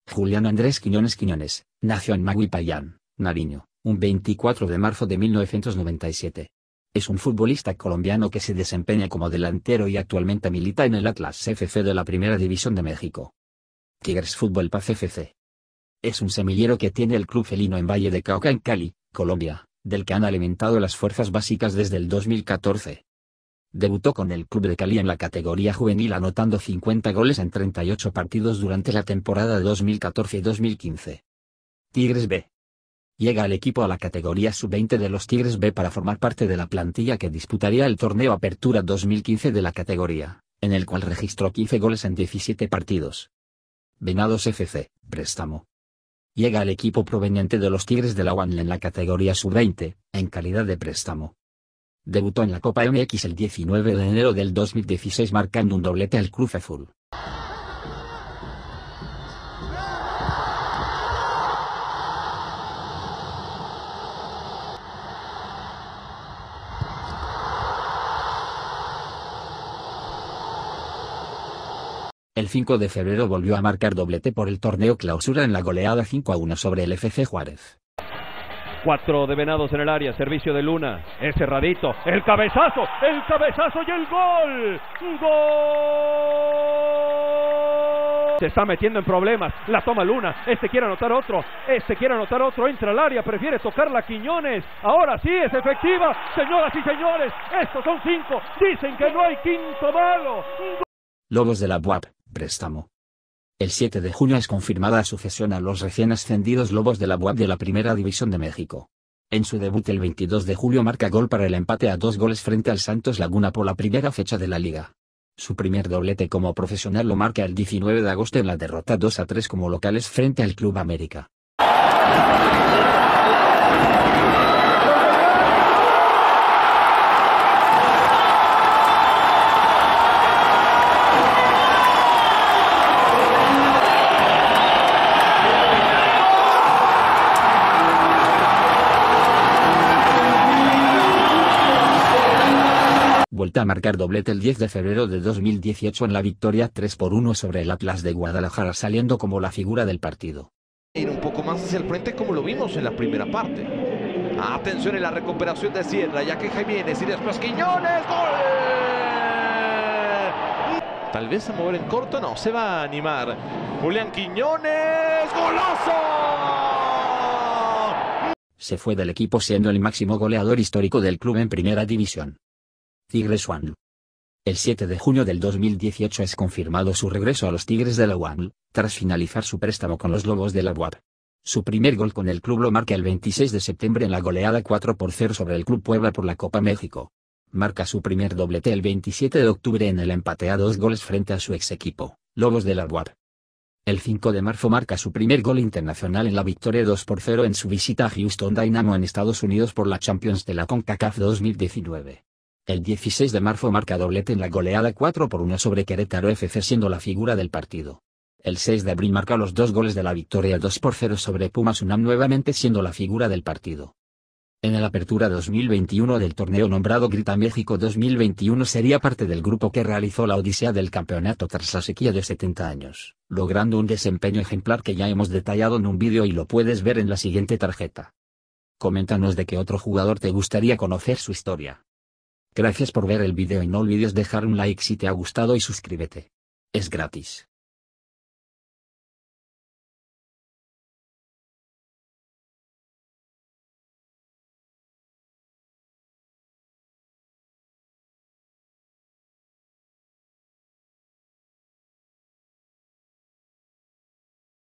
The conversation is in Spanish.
Julián Andrés Quiñones, nació en Maguipayán, Nariño, un 24 de marzo de 1997. Es un futbolista colombiano que se desempeña como delantero y actualmente milita en el Atlas FC de la Primera División de México. Tigres Fútbol Paz FC. Es un semillero que tiene el club felino en Valle de Cauca en Cali, Colombia, del que han alimentado las fuerzas básicas desde el 2014. Debutó con el club de Cali en la categoría juvenil anotando 50 goles en 38 partidos durante la temporada de 2014 y 2015. Tigres B. Llega al equipo a la categoría sub-20 de los Tigres B para formar parte de la plantilla que disputaría el torneo Apertura 2015 de la categoría, en el cual registró 15 goles en 17 partidos. Venados FC, préstamo. Llega al equipo proveniente de los Tigres de la UANL en la categoría sub-20, en calidad de préstamo. Debutó en la Copa MX el 19 de enero del 2016 marcando un doblete al Cruz Azul. El 5 de febrero volvió a marcar doblete por el torneo Clausura en la goleada 5-1 sobre el FC Juárez. 4 de Venados en el área, servicio de Luna, es cerradito, el cabezazo y el gol. ¡Gol! Se está metiendo en problemas, la toma Luna, quiere anotar otro, entra al área, prefiere tocarla Quiñones, ahora sí es efectiva, señoras y señores, estos son 5, dicen que no hay quinto malo. Lobos de la UAP, préstamo. El 7 de junio es confirmada su cesión a los recién ascendidos Lobos de la UAP de la Primera División de México. En su debut el 22 de julio marca gol para el empate a 2 goles frente al Santos Laguna por la primera fecha de la liga. Su primer doblete como profesional lo marca el 19 de agosto en la derrota 2-3 como locales frente al Club América. Vuelta a marcar doblete el 10 de febrero de 2018 en la victoria 3-1 sobre el Atlas de Guadalajara saliendo como la figura del partido. Ir un poco más hacia el frente como lo vimos en la primera parte. Atención en la recuperación de Sierra, ya que Jiménez y después Quiñones, ¡gol! Tal vez a mover en corto, no, se va a animar. Julián Quiñones, ¡golazo! Se fue del equipo siendo el máximo goleador histórico del club en Primera División. Tigres UANL. El 7 de junio del 2018 es confirmado su regreso a los Tigres de la UANL, tras finalizar su préstamo con los Lobos de la UAP. Su primer gol con el club lo marca el 26 de septiembre en la goleada 4-0 sobre el Club Puebla por la Copa México. Marca su primer doblete el 27 de octubre en el empate a 2 goles frente a su ex equipo, Lobos de la UAP. El 5 de marzo marca su primer gol internacional en la victoria 2-0 en su visita a Houston Dynamo en Estados Unidos por la Champions de la CONCACAF 2019. El 16 de marzo marca doblete en la goleada 4-1 sobre Querétaro FC siendo la figura del partido. El 6 de abril marca los 2 goles de la victoria 2-0 sobre Pumas UNAM nuevamente siendo la figura del partido. En el Apertura 2021 del torneo nombrado Grita México 2021 sería parte del grupo que realizó la odisea del campeonato tras la sequía de 70 años, logrando un desempeño ejemplar que ya hemos detallado en un vídeo y lo puedes ver en la siguiente tarjeta. Coméntanos de qué otro jugador te gustaría conocer su historia. Gracias por ver el vídeo y no olvides dejar un like si te ha gustado y suscríbete. Es gratis.